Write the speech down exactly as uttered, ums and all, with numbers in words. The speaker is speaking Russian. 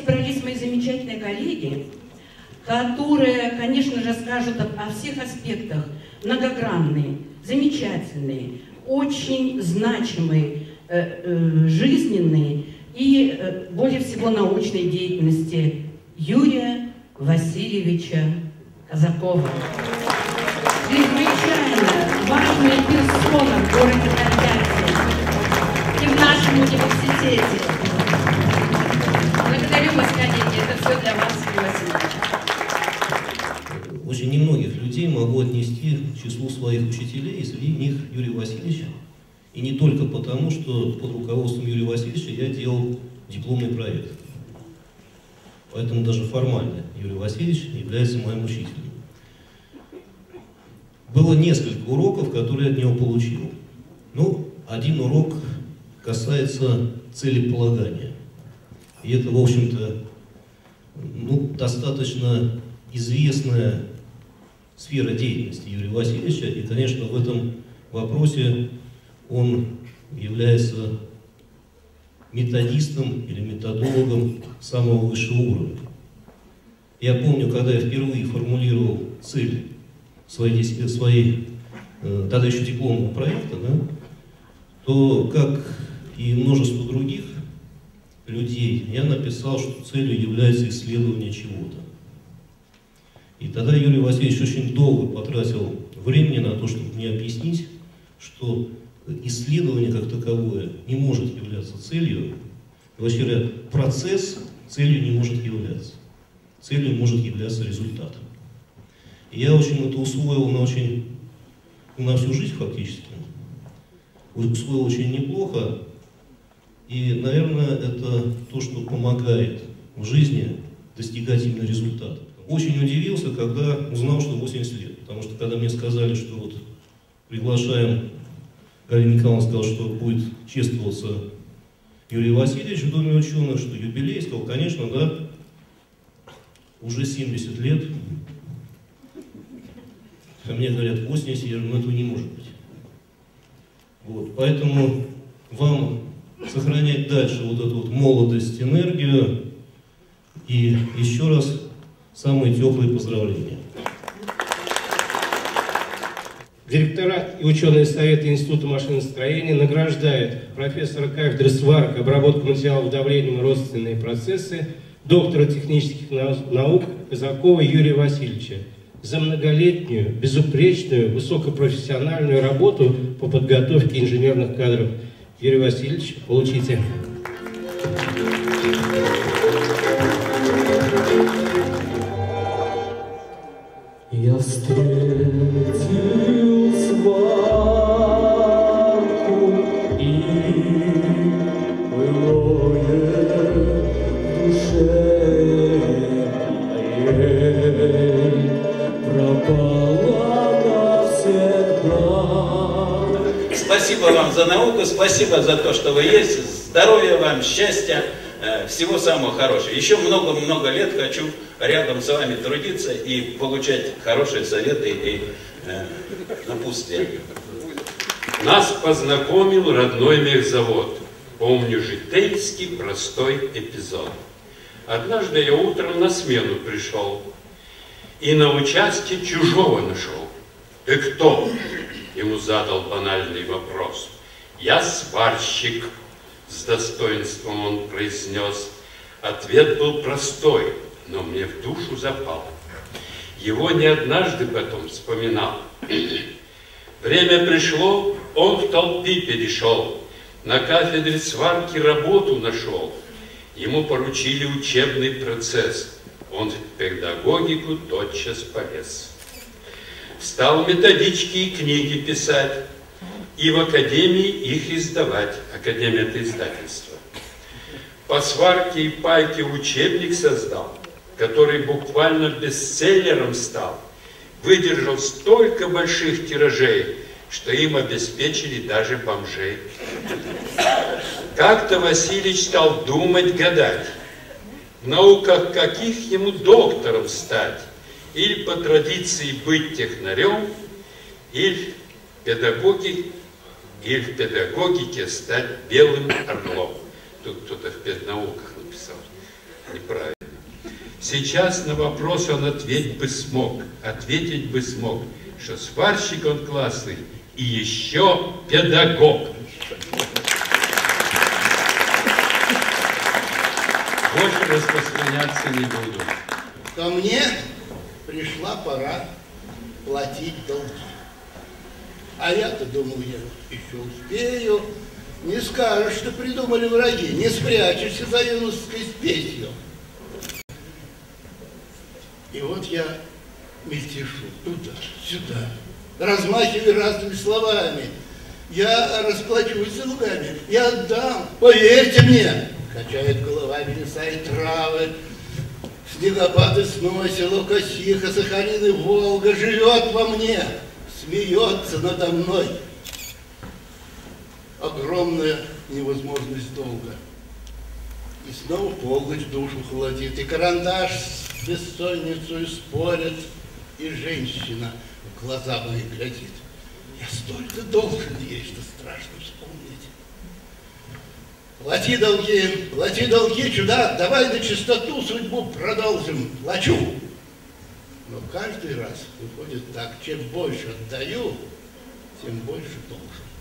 собрались мои замечательные коллеги, которые, конечно же, скажут о всех аспектах, многогранные, замечательные, очень значимые, э, э, жизненные и э, более всего научной деятельности Юрия Васильевича Казакова. Чрезвычайно важная персона в городе Тольятти и в нашем университете. Благодарю вас, коллеги, это все для вас, Юрий Васильевич. Очень немногих людей могу отнести к числу своих учителей, и среди них Юрия Васильевича. И не только потому, что под руководством Юрия Васильевича я делал дипломный проект. Поэтому даже формально Юрий Васильевич является моим учителем. Было несколько уроков, которые я от него получил. Ну, один урок касается целеполагания. И это, в общем-то, ну, достаточно известная сфера деятельности Юрия Васильевича. И, конечно, в этом вопросе он является методистом или методологом самого высшего уровня. Я помню, когда я впервые формулировал цель своей, своей э, тогда еще дипломного проекта, да, то, как и множество других людей, я написал, что целью является исследование чего-то. И тогда Юрий Васильевич очень долго потратил времени на то, чтобы мне объяснить, что исследование как таковое не может являться целью. Вообще говоря, процесс целью не может являться. Целью может являться результатом. И я очень это усвоил на, очень, на всю жизнь фактически. Усвоил очень неплохо. И, наверное, это то, что помогает в жизни достигать именно результата. Очень удивился, когда узнал, что восемьдесят лет. Потому что когда мне сказали, что вот приглашаем, Галина Николаевна сказала, что будет чествоваться Юрий Васильевич в Доме ученых, что юбилей, сказал, конечно, да, уже семьдесят лет. А мне говорят восемьдесят, я говорю, ну этого не может быть. Вот, поэтому вам сохранять дальше вот эту вот молодость, энергию. И еще раз самые теплые поздравления. Директора и ученые Совета Института машиностроения награждают профессора кафедры сварок, обработка материалов давлением и родственные процессы, доктора технических наук Казакова Юрия Васильевича за многолетнюю, безупречную, высокопрофессиональную работу по подготовке инженерных кадров. Юрий Васильевич, получите. Я встретил сварку, и былое в душе моей пропало навсегда. Спасибо вам за науку, спасибо за то, что вы есть. Здоровья вам, счастья, всего самого хорошего. Еще много-много лет хочу рядом с вами трудиться и получать хорошие советы и э, напутствия. Нас познакомил родной мехзавод. Помню житейский простой эпизод. Однажды я утром на смену пришел и на участке чужого нашел. Ты кто? Ему задал банальный вопрос. Я сварщик, с достоинством он произнес. Ответ был простой, но мне в душу запал. Его не однажды потом вспоминал. Время пришло, он в толпе перешел, на кафедре сварки работу нашел. Ему поручили учебный процесс, он в педагогику тотчас полез. Стал методички и книги писать, и в академии их издавать. Академия — это издательство. По сварке и пайке учебник создал, который буквально бестселлером стал. Выдержал столько больших тиражей, что им обеспечили даже бомжей. Как-то Васильевич стал думать, гадать, в науках каких ему доктором стать, или по традиции быть технарем, или в педагогике, или в педагогике стать белым орлом. Тут кто-то в педнауках написал. неправильно. Сейчас на вопрос он ответить бы смог, ответить бы смог, что сварщик он классный и еще педагог. Больше распространяться не буду. Ко мне пришла пора платить долги. А я-то думал, я еще успею. Не скажешь, что придумали враги, не спрячешься за юношеской спесью. И вот я мельтешу туда, сюда, размахиваю разными словами. Я расплачусь с долгами, я отдам, поверьте мне. Качает головами леса и травы, снегопады сносила, Косиха, Сахалин и Волга, живет во мне, смеется надо мной. Огромная невозможность долга. И снова полночь душу холодит, и карандаш с бессонницей спорит, и женщина в глаза мои глядит. Я столько должен ей, что страшно вспомнить. Плати долги, плати долги, чудак, давай на чистоту судьбу продолжим. Плачу. Но каждый раз выходит так, чем больше отдаю, тем больше должен.